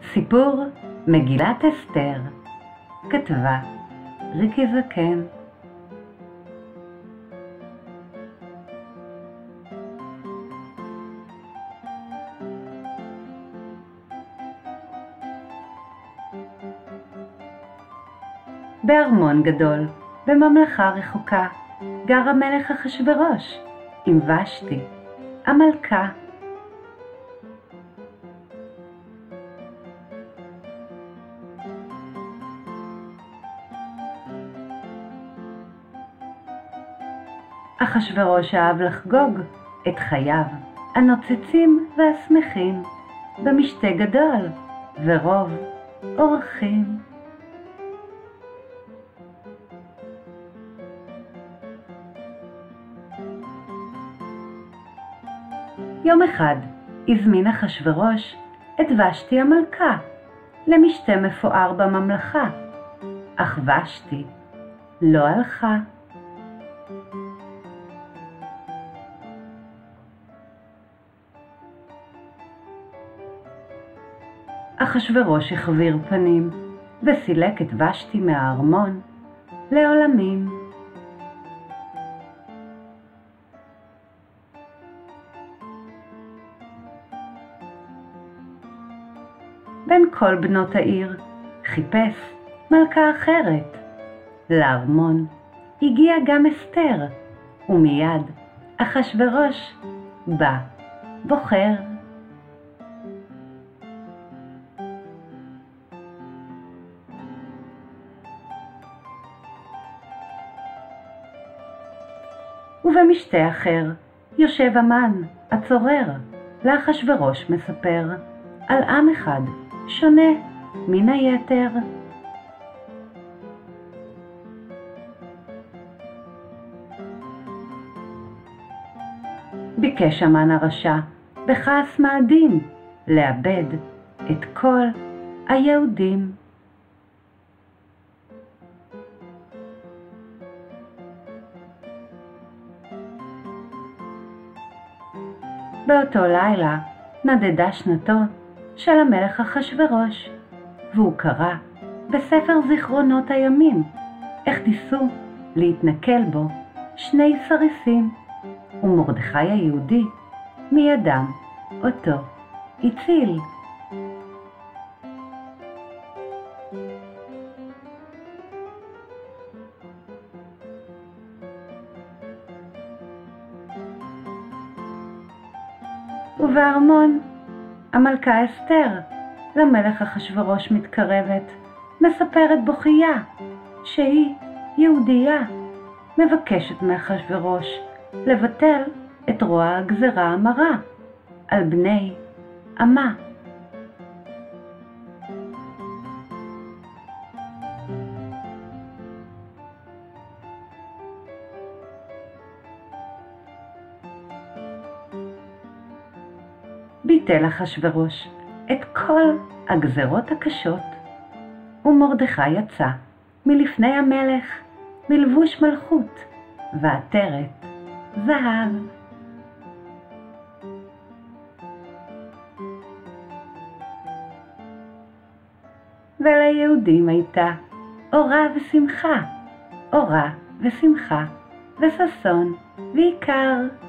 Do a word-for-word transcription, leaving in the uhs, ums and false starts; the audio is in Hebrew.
סיפור מגילת אסתר, כתבה ריקי זקן. בארמון גדול, בממלכה רחוקה, גר המלך אחשוורוש עם ושתי, המלכה. אחשוורוש אהב לחגוג את חייו הנוצצים והשמחים במשתה גדול ורוב אורחים. יום אחד הזמין אחשוורוש את ושתי המלכה למשתה מפואר בממלכה, אך ושתי לא הלכה. אחשוורוש החביר פנים וסילק את ושתי מהארמון לעולמים. בין כל בנות העיר חיפש מלכה אחרת. לארמון הגיע גם אסתר, ומיד אחשוורוש בא בוחר. ובמשתה אחר יושב המן הצורר, לאחשוורוש מספר על עם אחד שונה מן היתר. ביקש המן הרשע בכעס מאדים לאבד את כל היהודים. באותו לילה נדדה שנתו של המלך אחשוורוש, והוא קרא בספר זיכרונות הימים איך ניסו להתנכל בו שני סריסים, ומרדכי היהודי מידם אותו הציל. ובארמון המלכה אסתר למלך אחשוורוש מתקרבת, מספרת בוכייה שהיא יהודייה, מבקשת מאחשוורוש לבטל את רוע הגזרה המרה על בני עמה. ביטל אחשוורוש את כל הגזרות הקשות, ומרדכי יצא מלפני המלך מלבוש מלכות ועטרת זהב. וליהודים הייתה אורה ושמחה, אורה ושמחה וששון ויקר.